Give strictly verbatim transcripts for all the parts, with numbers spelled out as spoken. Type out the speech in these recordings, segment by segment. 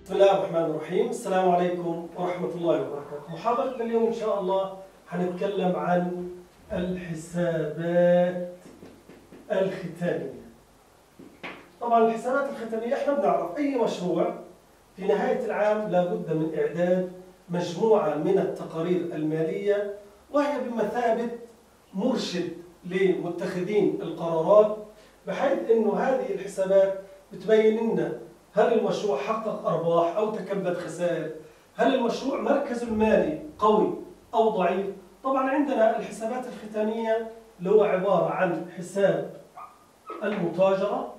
بسم الله الرحمن الرحيم. السلام عليكم ورحمة الله وبركاته. محاضرتنا اليوم إن شاء الله حنتكلم عن الحسابات الختامية. طبعا الحسابات الختامية احنا بنعرف أي مشروع في نهاية العام لابد من إعداد مجموعة من التقارير المالية، وهي بمثابة مرشد لمتخذين القرارات، بحيث إنه هذه الحسابات بتبين لنا هل المشروع حقق أرباح أو تكبد خسائر، هل المشروع مركزه المالي قوي أو ضعيف. طبعا عندنا الحسابات الختامية اللي هو عبارة عن حساب المتاجرة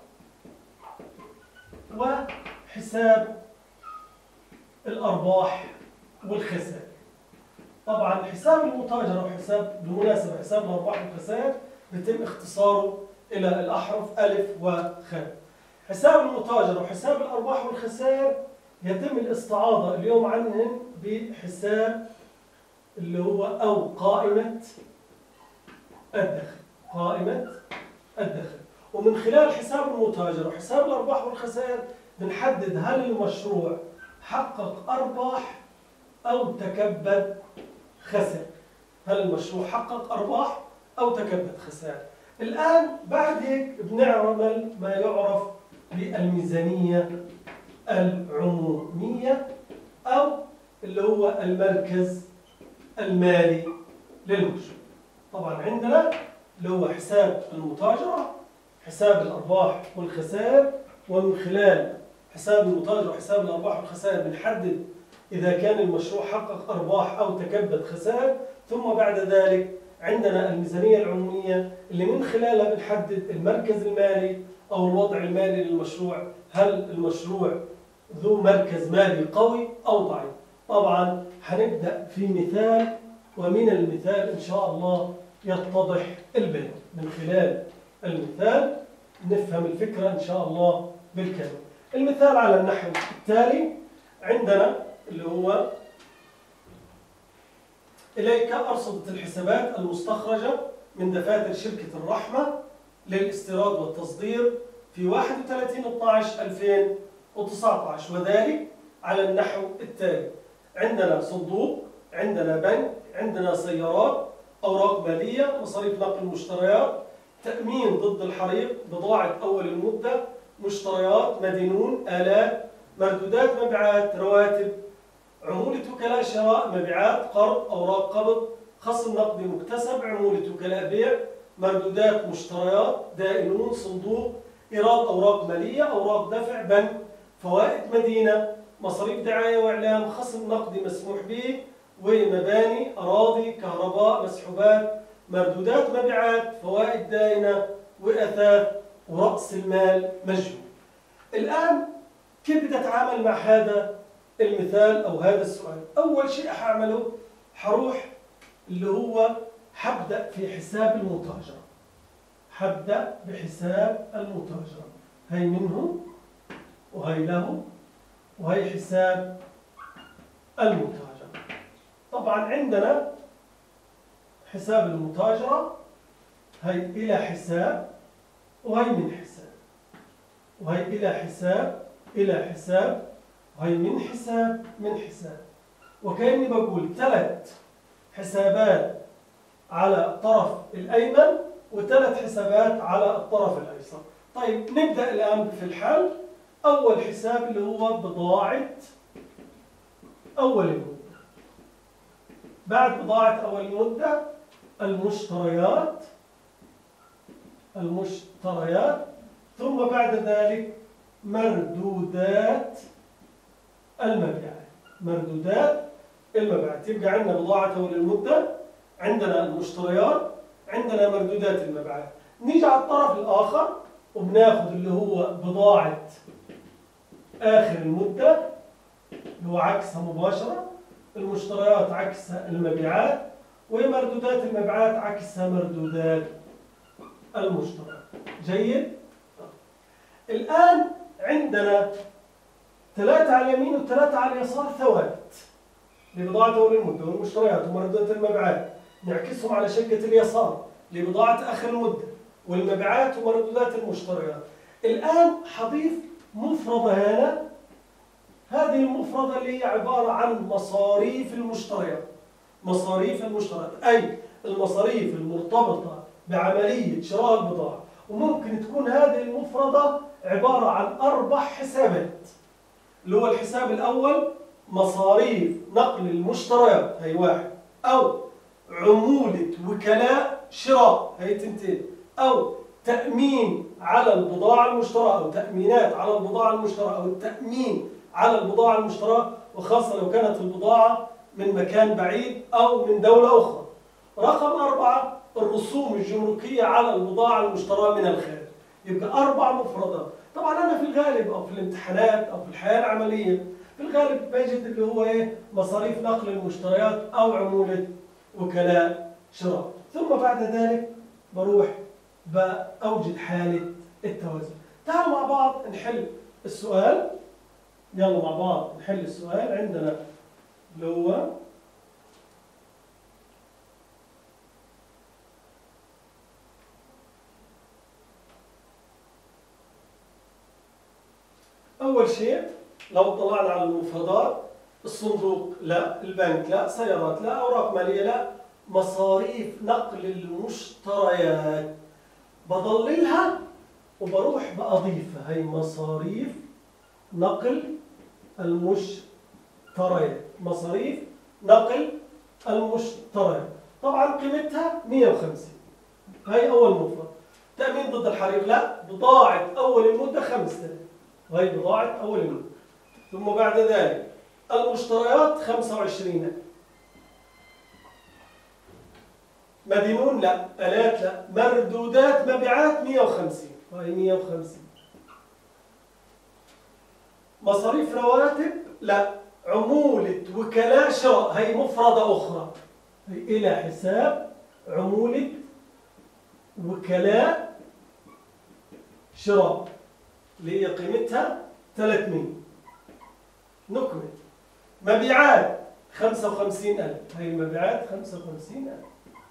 وحساب الأرباح والخسائر. طبعا حساب المتاجرة وحساب بالمناسبة حساب الأرباح والخسائر بيتم اختصاره إلى الأحرف ألف وخاء. حساب المتاجرة وحساب الأرباح والخسائر يتم الاستعاضة اليوم عنهم بحساب اللي هو أو قائمة الدخل، قائمة الدخل. ومن خلال حساب المتاجرة وحساب الأرباح والخسائر بنحدد هل المشروع حقق أرباح أو تكبد خسائر، هل المشروع حقق أرباح أو تكبد خسائر. الآن بعد هيك بنعمل ما يعرف بالميزانية العمومية أو اللي هو المركز المالي للمشروع. طبعا عندنا اللي هو حساب المتاجرة، حساب الأرباح والخسائر، ومن خلال حساب المتاجرة وحساب الأرباح والخسائر بنحدد إذا كان المشروع حقق أرباح أو تكبد خسائر. ثم بعد ذلك عندنا الميزانية العمومية اللي من خلالها بنحدد المركز المالي أو الوضع المالي للمشروع، هل المشروع ذو مركز مالي قوي أو ضعيف. طبعا هنبدأ في مثال، ومن المثال إن شاء الله يتضح البيان. من خلال المثال نفهم الفكرة إن شاء الله بالكامل. المثال على النحو التالي. عندنا اللي هو إليك أرصدة الحسابات المستخرجة من دفاتر شركة الرحمة للاستيراد والتصدير في واحد وثلاثين اثني عشر ألفين وتسعة عشر، وذلك على النحو التالي. عندنا صندوق، عندنا بنك، عندنا سيارات، أوراق مالية، مصاريف نقل مشتريات، تأمين ضد الحريق، بضاعة أول المدة، مشتريات، مدينون، آلات، مردودات مبيعات، رواتب، عمولة وكلاء شراء، مبيعات، قرض، أوراق قبض، خصم نقدي مكتسب، عمولة وكلاء بيع، مردودات مشتريات، دائنون، صندوق، إيراد أوراق مالية، أوراق دفع، بنك، فوائد مدينة، مصاريف دعاية وإعلام، خصم نقدي مسموح به، ومباني، أراضي، كهرباء، مسحوبات، مردودات مبيعات، فوائد دائنة، وأثاث، ورأس المال مجهول. الآن كيف بدي أتعامل مع هذا المثال أو هذا السؤال؟ أول شيء حأعمله حروح اللي هو حبدأ في حساب المتاجرة، حبدأ بحساب المتاجرة. هي منه وهي له وهي حساب المتاجرة. طبعا عندنا حساب المتاجرة هي إلى حساب وهي من حساب، وهي إلى حساب إلى حساب، وهي من حساب من حساب. وكأني بقول ثلاث حسابات على الطرف الأيمن وثلاث حسابات على الطرف الأيسر. طيب نبدأ الآن في الحل. أول حساب اللي هو بضاعة أول المدة. بعد بضاعة أول المدة المشتريات، المشتريات، ثم بعد ذلك مردودات المبيعات، مردودات المبيعات. يبقى عندنا بضاعة أول المدة، عندنا المشتريات، عندنا مردودات المبيعات. نيجي على الطرف الآخر وبناخذ اللي هو بضاعة آخر المدة اللي هو عكسها مباشرة، المشتريات عكسها المبيعات، ومردودات المبيعات عكسها مردودات المشتريات. جيد؟ الآن عندنا ثلاثة على اليمين وثلاثة على اليسار ثوابت لبضاعة أول المدة والمشتريات ومردودات المبيعات، نعكسهم على شقة اليسار لبضاعة آخر المدة والمبيعات ومردودات المشتريات. الآن حضيف مفردة هنا هذه المفردة اللي هي عبارة عن مصاريف المشتريات. مصاريف المشتريات أي المصاريف المرتبطة بعملية شراء البضاعة. وممكن تكون هذه المفردة عبارة عن أربع حسابات، اللي هو الحساب الأول مصاريف نقل المشتريات، هي واحد، أو عمولة وكلاء شراء، هي تنتين، أو تأمين على البضاعة المشترى، أو تأمينات على البضاعة المشترى، أو التأمين على البضاعة المشترى، وخاصة لو كانت البضاعة من مكان بعيد أو من دولة أخرى. رقم أربعة الرسوم الجمركية على البضاعة المشترى من الخارج. يبقى أربع مفردات. طبعا أنا في الغالب أو في الامتحانات أو في الحياة العملية في الغالب بجد اللي هو إيه مصاريف نقل المشتريات أو عمولة وكلاء شراء. ثم بعد ذلك بروح بأوجد حالة التوازن. تعالوا مع بعض نحل السؤال. يلا مع بعض نحل السؤال. عندنا اللي هو أول شيء لو طلعنا على المفردات، الصندوق لا، البنك لا، سيارات لا، أوراق مالية لا، مصاريف نقل المشتريات بضللها وبروح بأضيفها. هي مصاريف نقل المشتريات، مصاريف نقل المشتريات. طبعا قيمتها مئة وخمسين. هي أول مفرد. تأمين ضد الحريق لا، بضاعة أول المدة خمسة آلاف، وهي بضاعة أول المدة. ثم بعد ذلك المشتريات خمسة وعشرين ألف. مدينون لا، آلات لا، مردودات مبيعات مئة وخمسين، وهي مئة وخمسين. مصاريف رواتب لا، عمولة وكلاء شراء، هي مفردة أخرى، هي إلى حساب عمولة وكلاء شراء اللي هي قيمتها ثلاثمئة. نكمل. مبيعات خمسة وخمسين ألف، هي المبيعات خمسة وخمسين ألف.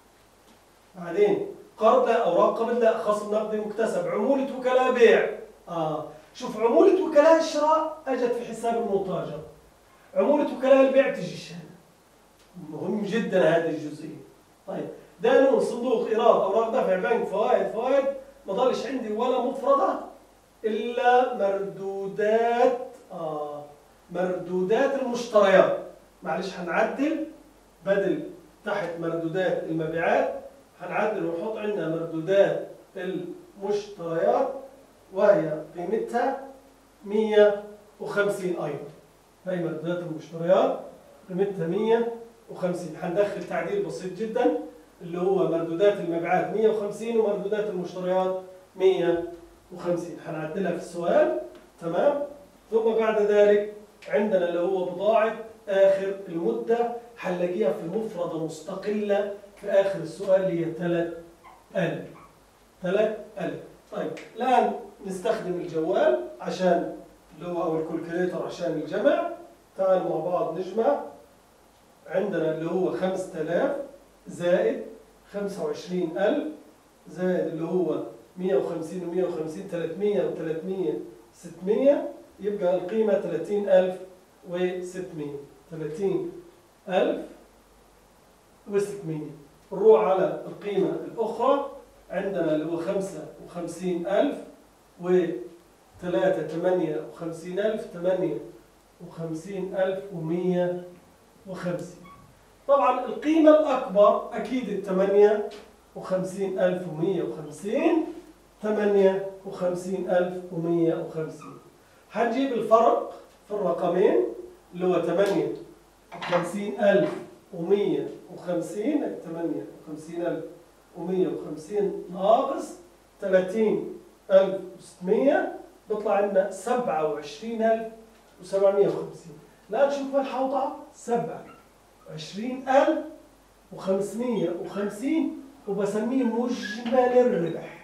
بعدين قرض لا، أوراق قبض لا، خصم نقدي مكتسب، عمولة وكلاء بيع. آه شوف عمولة وكلاء الشراء أجت في حساب المتاجر، عمولة وكلاء البيع تجيش هنا. مهم جدا هذه الجزئية. طيب دانون صندوق إيراد أوراق دفع بنك فوائد فوائد، ما ضلش عندي ولا مفردة إلا مردودات. آه مردودات المشتريات. معلش هنعدل، بدل تحت مردودات المبيعات هنعدل ونحط عندنا مردودات المشتريات، وهي قيمتها مئة وخمسين أيضا. هي مردودات المشتريات قيمتها مئة وخمسين. هندخل تعديل بسيط جدا اللي هو مردودات المبيعات مئة وخمسين ومردودات المشتريات مئة وخمسين. هنعدلها في السؤال. تمام. ثم بعد ذلك عندنا اللي هو بضاعة آخر المدة، هنلاقيها في مفردة مستقلة في آخر السؤال اللي هي ثلاث آلاف. ثلاث آلاف. طيب الآن نستخدم الجوال عشان اللي هو أو الكالكوليتر عشان الجمع. تعالوا مع بعض نجمع. عندنا اللي هو خمسة آلاف زائد خمسة وعشرين ألف زائد اللي هو مئة وخمسين ومئة وخمسين ثلاثمئة وثلاثمئة ستمئة، يبقى القيمة ثلاثين ألف وستمئة. ثلاثين ألف وستمئة. نروح على القيمة الأخرى. عندنا اللي هو خمسة وخمسين ألف وثلاثة ثمانية وخمسين ألف، ثمانية وخمسين ألف ومئة وخمسين. طبعا القيمة الأكبر أكيد الثمانية وخمسين ألف ومئة وخمسين، ثمانية وخمسين ألف ومئة وخمسين. هنجيب الفرق في الرقمين اللي هو ثمانية وخمسين ألف ومئة وخمسين، ثمانية وخمسين ألف ومئة وخمسين ناقص ثلاثين ألف وستمئة، بيطلع لنا سبعة وعشرين ألف وسبعمئة وخمسين. لا نشوف الحوضة سبعة وعشرين ألف وخمسمئة وخمسين، وبسميه مجمل الربح.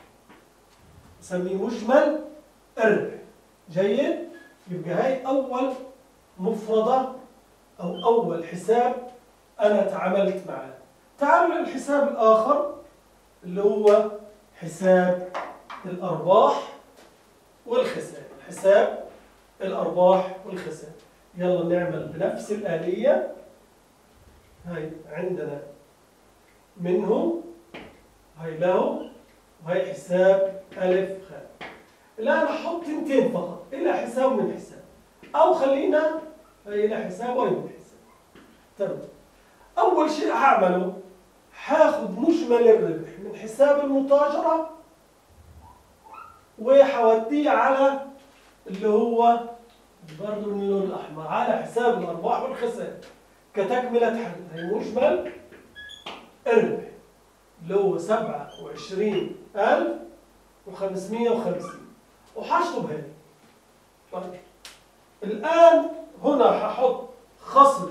بسميه مجمل الربح. جيد؟ يبقى هاي أول مفردة أو أول حساب أنا تعاملت معاه. تعالوا للحساب الآخر اللي هو حساب الأرباح والخسائر. حساب الأرباح والخسائر. يلا نعمل بنفس الآلية. هاي عندنا منه، هاي له، وهي حساب ألف خ. الآن أحط تنتين فقط، إلى حساب ومن حساب، أو خلينا هاي إلى حساب وهي من حساب. تمام. أول شيء هعمله هاخد مجمل الربح من حساب المتاجرة وحوديه على اللي هو برضه من اللون الأحمر على حساب الأرباح والخسائر كتكملة حل. هي مجمل الربح اللي هو سبعة وعشرين ألف وخمسمائة وخمسين، وحشطب هذه. طيب الآن هنا هحط خصم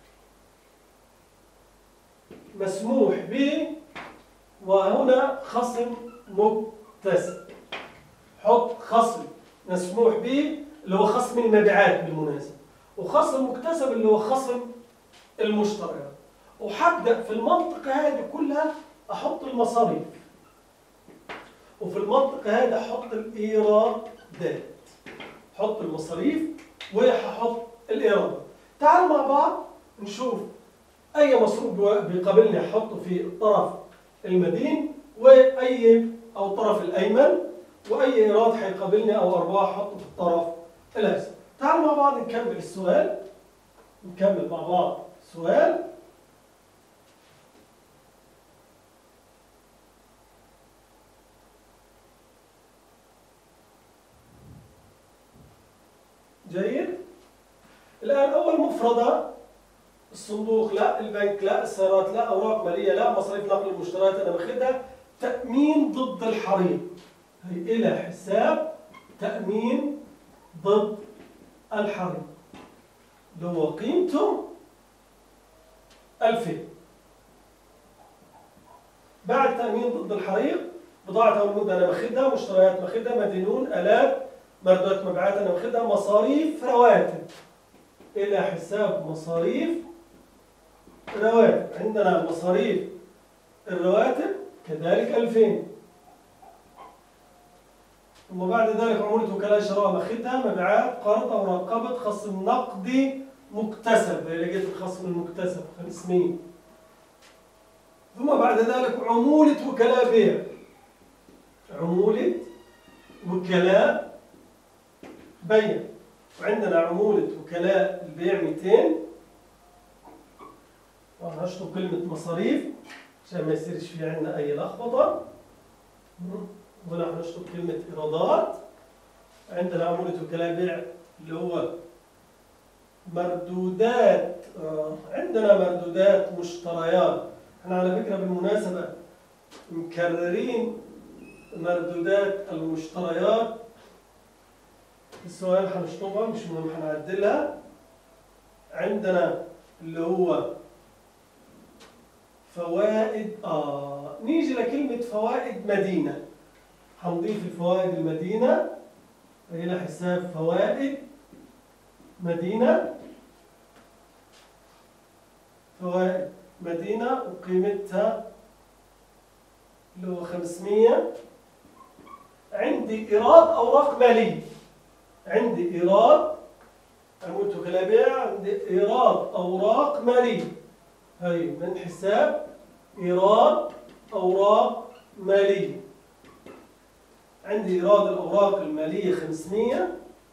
مسموح به، وهنا خصم مكتسب. حط خصم مسموح به اللي هو خصم المبيعات بالمناسبة، وخصم مكتسب اللي هو خصم المشتريات. وحبدأ في المنطقة هذه كلها أحط المصاريف، وفي المنطقة هذه أحط الإيرادات. حط المصاريف وححط الإيرادات. تعالوا مع بعض نشوف أي مصروف بيقابلني أحطه في الطرف المدين، وأي أو الطرف الأيمن، وأي إيراد حيقابلني أو أرباح أحطه في الطرف الأيسر. تعالوا مع بعض نكمل السؤال. نكمل مع بعض السؤال. جيد. الآن أول مفردة الصندوق لا، البنك لا، السيارات لا، أوراق مالية لا، مصاريف نقل المشتريات أنا باخدها. تأمين ضد الحريق، هي إلى حساب تأمين ضد الحريق اللي هو قيمته ألفين. بعد تأمين ضد الحريق بضاعة أو المدة أنا باخدها، مشتريات باخدها، مدينون، آلات، مردودات مبيعات أنا باخدها، مصاريف رواتب إلى حساب مصاريف رواتب. عندنا مصاريف الرواتب كذلك ألفين. ثم بعد ذلك عمولة وكلاء شراء باخدها، مبيعات، قرض، أوراق قبض، خصم نقدي مكتسب، لقيت الخصم المكتسب خمسمائة. ثم بعد ذلك عمولة وكلاء بيع، عمولة وكلاء بيع، وعندنا عمولة وكلاء البيع مئتين. طبعا هشطب كلمة مصاريف عشان ما يصيرش في عندنا أي لخبطة. هنا هنشطب كلمة إيرادات. عندنا عمولة وكلاء بيع اللي هو مردودات، آه. عندنا مردودات مشتريات. احنا على فكرة بالمناسبة مكررين مردودات المشتريات. السؤال هنشطبها مش مهم هنعدلها. عندنا اللي هو فوائد، آه نيجي لكلمة فوائد مدينة. هنضيف الفوائد المدينة إلى حساب فوائد مدينة. فوائد مدينة وقيمتها اللي هو خمسمائة. عندي إيراد أوراق مالية، عندي إيراد عمولة وكلاء بيع، عندي إيراد أوراق مالية. هي من حساب إيراد أوراق مالية. عندي إيراد الأوراق المالية خمسمائة.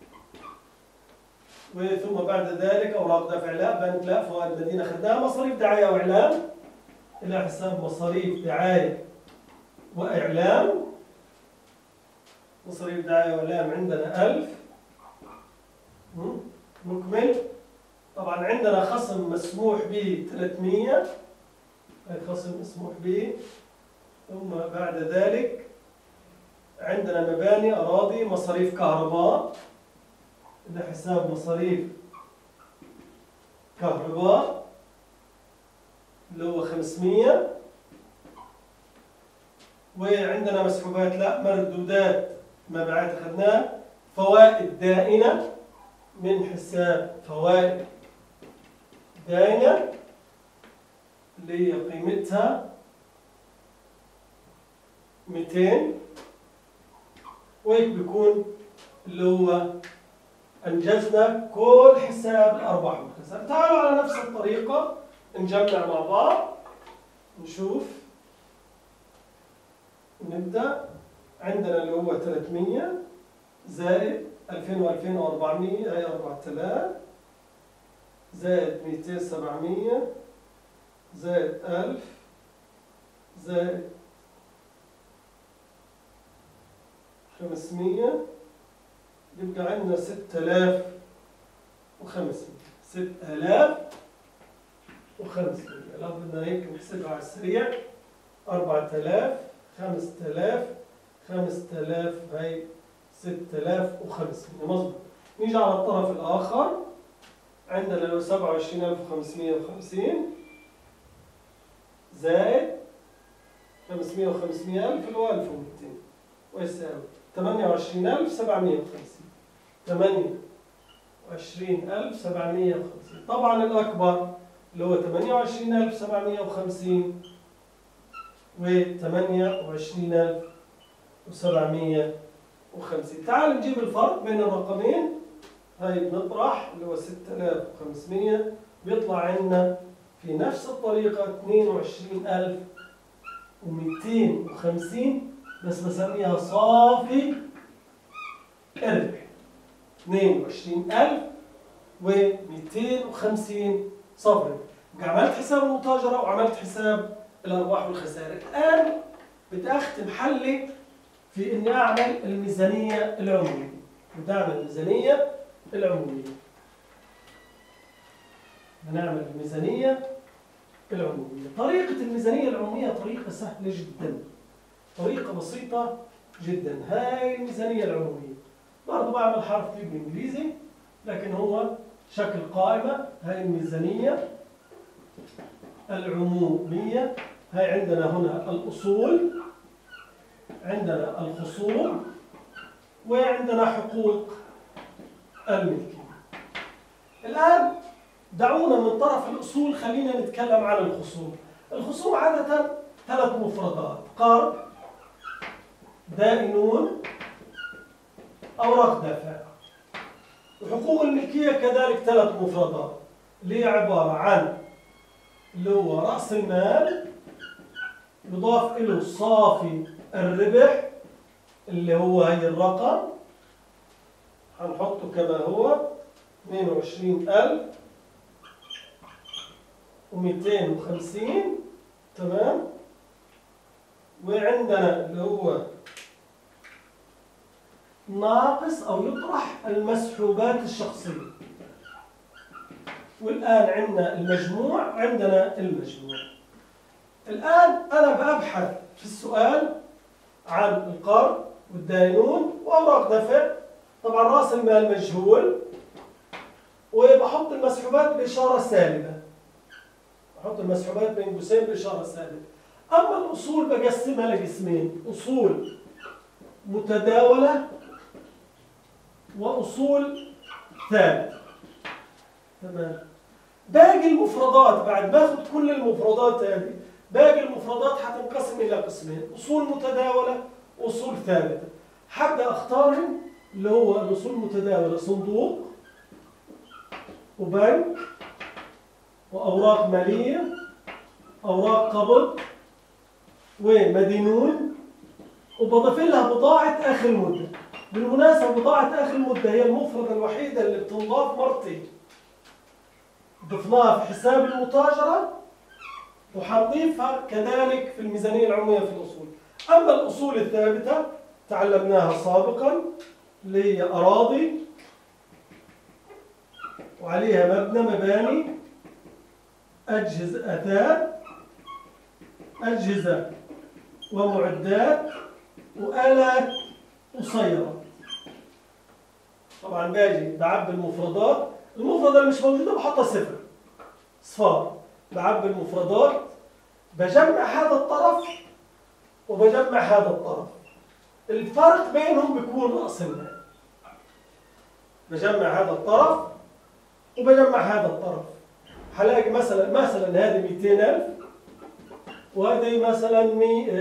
وثم بعد ذلك أوراق دفع لا، بنك لا، فوائد مدينة خدناها. مصاريف دعاية وإعلام إلى حساب مصاريف دعاية وإعلام. مصاريف دعاية وإعلام عندنا ألف. نكمل. طبعا عندنا خصم مسموح به ثلاثمائة، هي خصم مسموح به. ثم بعد ذلك عندنا مباني، أراضي، مصاريف كهرباء إلى حساب مصاريف كهرباء اللي هو خمسمائة. وعندنا مسحوبات لا، مردودات مبيعات أخذناه. فوائد دائنة من حساب فوائد دائنة اللي هي قيمتها مئتين. وهيك بيكون اللي هو أنجزنا كل حساب الأرباح والخسائر. تعالوا على نفس الطريقة نجمع مع بعض نشوف. نبدأ. عندنا اللي هو ثلاثمية زائد ألفين وألفين وأربعمية هي أربعة آلاف زائد مئتين سبعمية زائد ألف زائد خمسمية يبقى عندنا ستة آلاف وخمسمية. ستة آلاف وخمسمية. لو بدنا هيك نحسبها على السريع أربعة آلاف خمسة آلاف خمسة آلاف هي ستة آلاف وخمسمية. مظبوط. نيجي على الطرف الآخر عندنا لو سبعة وعشرين ألف وخمسمية وخمسين زائد خمسمية وخمسمية ألف اللي هو ألف ومئتين ويساوي ثمانية وعشرين ألف وسبعمية وخمسين. ثمانية وعشرين ألف وسبعمية وخمسين. طبعا الأكبر اللي هو ثمانية وعشرين ألف وسبعمية وخمسين و ثمانية وعشرين ألف وسبعمية وخمسين. تعال نجيب الفرق بين الرقمين. هاي بنطرح اللي هو ستة آلاف وخمسمية بيطلع عندنا في نفس الطريقة اثنين وعشرين ألف ومئتين وخمسين بس بسميها صافي الربح. اثنين وعشرين ألف ومئتين وخمسين صافي الربح. عملت حساب المتاجرة وعملت حساب الأرباح والخسائر. الآن بدي أختم حلي في إني أعمل الميزانية العمومية. بدي أعمل الميزانية العمومية. بنعمل الميزانية العمومية. طريقة الميزانية العمومية طريقة سهلة جدا. طريقة بسيطة جدا. هاي الميزانية العمومية. برضو بعمل حرف تي بالإنجليزي لكن هو شكل قائمة. هاي الميزانية العمومية. هاي عندنا هنا الأصول، عندنا الخصوم، وعندنا حقوق الملكية. الآن دعونا من طرف الأصول خلينا نتكلم عن الخصوم. الخصوم عادة ثلاث مفردات: قرض، دائنون، أوراق دافع. وحقوق الملكية كذلك ثلاث مفردات اللي هي عبارة عن اللي هو رأس المال يضاف له صافي الربح اللي هو هي الرقم هنحطه كما هو اثنين وعشرين ألف ومئتين وخمسين. تمام. وعندنا اللي هو ناقص أو يطرح المسحوبات الشخصية. والآن عندنا المجموع، عندنا المجموع. الآن أنا بأبحث في السؤال عن القرض والدائنون وأوراق دفع. طبعا رأس المال مجهول وبحط المسحوبات بإشارة سالبة. بحط المسحوبات بين قوسين بإشارة سالبة. أما الأصول بقسمها لقسمين: أصول متداولة وأصول ثابتة. تمام. باقي المفردات بعد ما أخذ كل المفردات هذه باقي المفردات حتنقسم إلى قسمين: أصول متداولة وأصول ثابتة. حابة أختارهم اللي هو الأصول المتداولة: صندوق وبنك وأوراق مالية، أوراق قبض ومدينون، وبضيف لها بضاعة آخر المدة. بالمناسبة بضاعة آخر المدة هي المفردة الوحيدة اللي بتنضاف مرتين. ضفناها في حساب المتاجرة وحنضيفها كذلك في الميزانية العمومية في الأصول. أما الأصول الثابتة تعلمناها سابقا اللي هي أراضي وعليها مبنى مباني، أجهزة أثاث، أجهزة ومعدات، وآلات وسيارات. طبعا باجي بعبي المفردات. المفردة اللي مش موجودة بحطها صفر صفار. بعبي المفردات، بجمع هذا الطرف وبجمع هذا الطرف. الفرق بينهم بيكون رأس المال. بجمع هذا الطرف وبجمع هذا الطرف. هلاقي مثلا مثلا هذه مئتين ألف وهذه مثلا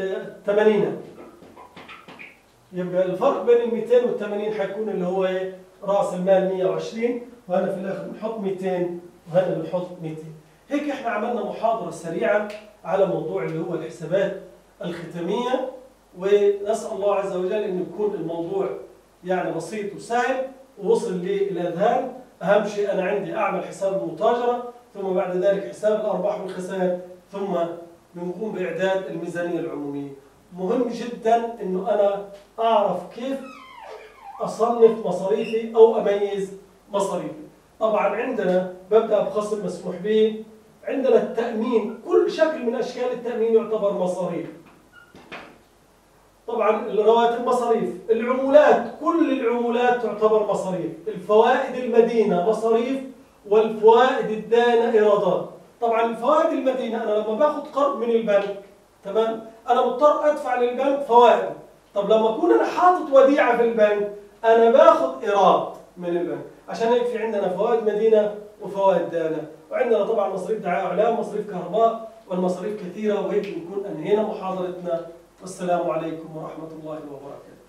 ثمانين ألف. يبقى الفرق بين ال مئتين وال ثمانين حيكون اللي هو ايه؟ راس المال مئة وعشرين، وهنا في الاخر بنحط مئتين، وهنا بنحط مئتين. هيك احنا عملنا محاضره سريعه على موضوع اللي هو الحسابات الختاميه، ونسال الله عز وجل ان يكون الموضوع يعني بسيط وسهل ووصل للاذهان. اهم شيء انا عندي اعمل حساب المتاجره، ثم بعد ذلك حساب الارباح والخسائر، ثم بنقوم باعداد الميزانيه العموميه. مهم جدا انه انا اعرف كيف اصنف مصاريفي او اميز مصاريفي. طبعا عندنا ببدا بخصم مسموح به، عندنا التامين، كل شكل من اشكال التامين يعتبر مصاريف. طبعا الرواتب مصاريف، العمولات كل العمولات تعتبر مصاريف، الفوائد المدينه مصاريف، والفوائد الدائنه ايرادات. طبعا الفوائد المدينه انا لما باخذ قرض من البنك، تمام، انا مضطر ادفع للبنك فوائد. طب لما اكون انا حاطط وديعه في البنك انا باخذ ايراد من البنك. عشان هيك في عندنا فوائد مدينه وفوائد دائنه، وعندنا طبعا مصاريف دعايه واعلام، مصاريف كهرباء، والمصاريف كثيره. وهيك بنكون انهينا محاضرتنا، والسلام عليكم ورحمه الله وبركاته.